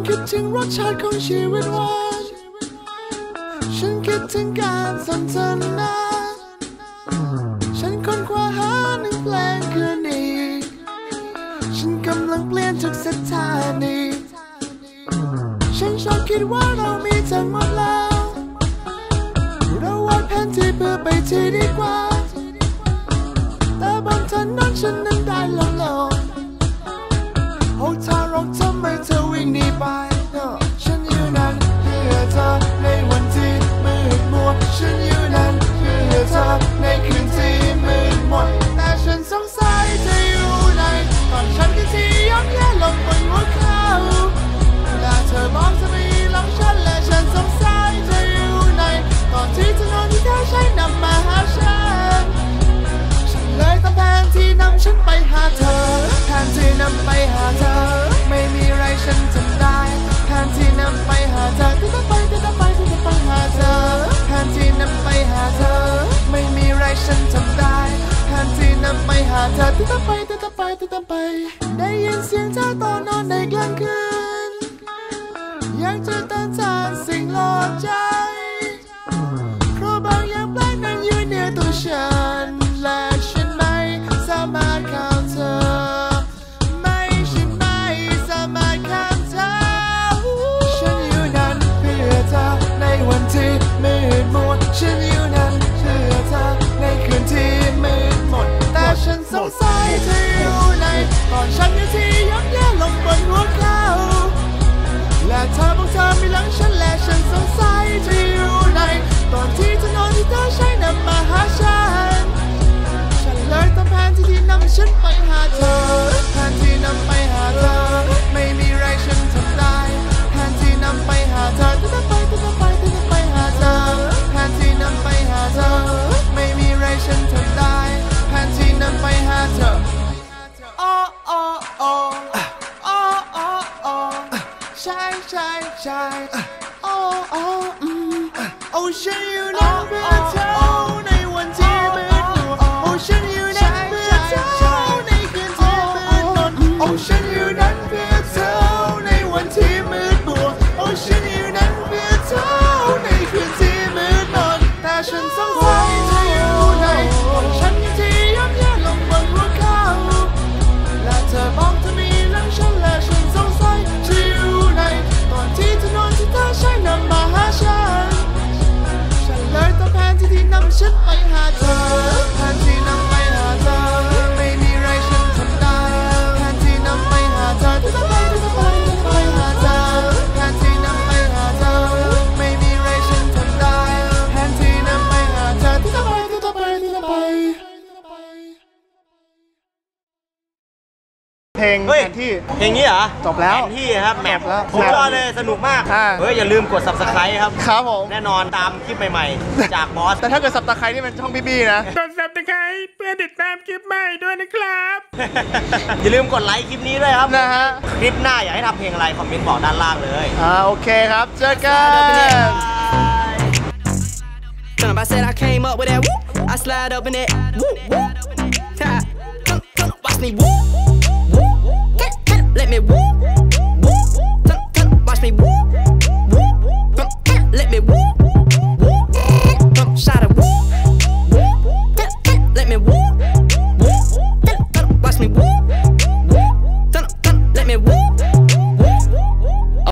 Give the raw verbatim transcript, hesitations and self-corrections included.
คิดถึงรสชาติของชีวิตหวานฉันคิดถึงการสนทนาฉันค้นคว้าหาหนึ่งเพลงคืนนี้ฉันกำลังเปลี่ยนทุกสถานีฉันชอบคิดว่าเรามีทั้งหมดแล้วเราวาดแผนที่เพื่อไปที่ดีกว่าแต่บนถนนฉันนั้นได้ลงลงโอ้ทารกทำไมเธอวิ่งหนีไปฉันอยู่นั้นเพื่อเธอในวันที่มืดมัวฉันอยู่นั้นเพื่อเธอในคืนที่มืดมนแต่ฉันสงสัยเธออยู่ไหนตอนฉันที่ที่ย้อนแย่ลงบนหัวเขาและเธอบอกจะไม่หลังฉันและฉันสงสัยเธออยู่ไหนตอนที่ถนนที่เธอใช้นำมาหาฉันฉันเลยต้องแผนที่นำฉันไปหาเธอแผนที่นำไปหาเธอไม่มีอะไรฉันทำได้แผนที่นำไปหาเธอที่ต้องไปที่ต้องไปที่ต้องไปหาเธอแผนที่นำไปหาเธอไม่มีอะไรฉันทำได้แผนที่นำไปหาเธอที่ต้องไปที่ต้องไปที่ต้องไปได้ยินเสียงเธอตอนนอนในกลางคืนอยากจะต้านทานสิ่งหลอกใจเพราะบางอย่างแปลกนั้นอยู่เหนือตัวฉันและฉันไม่สามารถเข้าเธอไม่ฉันไม่สามารถเข้าเธอฉันอยู่นั้นเพื่อเธอในวันที่มืดมนฉันอยู่นั้นเพื่อเธอในคืนที่มืดมนแต่ฉันสงสัยเธออยู่ไหนก่อนฉันอยู่ที่ย้อนแย่ลงบนหัวเขาและเธอบอกเธอไม่หลังฉันและฉันสงสัยเธออยู่ไหนตอนที่ถนนที่เธอใช้นำมาหาฉันฉันเลยต้องแผนที่ที่นำฉันไปหาเธอแผนที่นำไปหาเธอไม่มีอะไรฉันทำได้แผนที่นำไปหาเธอที่ต้องไปที่ต้องไปที่ต้องไปหาเธอแผนที่นำไปหาเธอไม่มีอะไรฉันทำได้แผนที่นำไปหาเธอโอ้โอ้โอ้โอ้โอ้โอ้ใช่ใช่ใช่โอ้โอ้อืมโอ้ฉันอยู่นั้นเพื่อเธอในวันที่มืดมัวโอ้ฉันอยู่นั้นเพื่อเธอในคืนที่มืดมนโอ้ฉันอยู่นั้นเพื่อเธอในวันที่มืดมัวโอ้ฉันอยู่นั้นเพื่อเธอในคืนที่มืดมนแต่ฉันสงสัยเธออยู่ไหนฉันยังที่ย้ำแย่ลงบนหัวเขาและเธอบอกเธอมีหลังฉันและฉันสงสัยเธออยู่ไหนตอนที่ถนนที่เธอใช้นำมาหาฉันฉันเลยต้องแผนที่ที่นำฉันไปหาเธอแผนที่นำไปหาเธอไม่มีอะไรฉันทำได้แผนที่นำไปหาเธอที่ต้องไปที่ต้องไปที่ต้องไปหาเธอแผนที่นำไปหาเธอไม่มีอะไรฉันทำได้แผนที่นำไปหาเธอที่ต้องไปที่ต้องไปที่ต้องไปเพลงแผนที่เพลงนี้เหรอจบแล้วแผนที่ครับแมปแล้วสุดยอดเลยสนุกมากเฮ้ยอย่าลืมกด ซับสไครบ์ ครับครับผมแน่นอนตามคลิปใหม่ๆจากบอสแต่ถ้าเกิดซับสไครบ์นี่เป็นช่องพี่บี้นะกด ซับสไครบ์ เพื่อติดตามคลิปใหม่ด้วยนะครับอย่าลืมกดไลค์คลิปนี้ด้วยครับนะฮะคลิปหน้าอยากให้ทำเพลงอะไรคอมเมนต์บอกด้านล่างเลยอ่าโอเคครับเจอกัน I said I came up with that whoop, I slide up in that whoop whoop. Come, come, watch me whoop, whoop. Let me whoop, whoop. Come, come, watch me whoop, whoop. Come, let me whoop, whoop. Come, shot a whoop, whoop. Let me whoop, whoop. Come, watch me whoop, whoop. Come, come, let me whoop.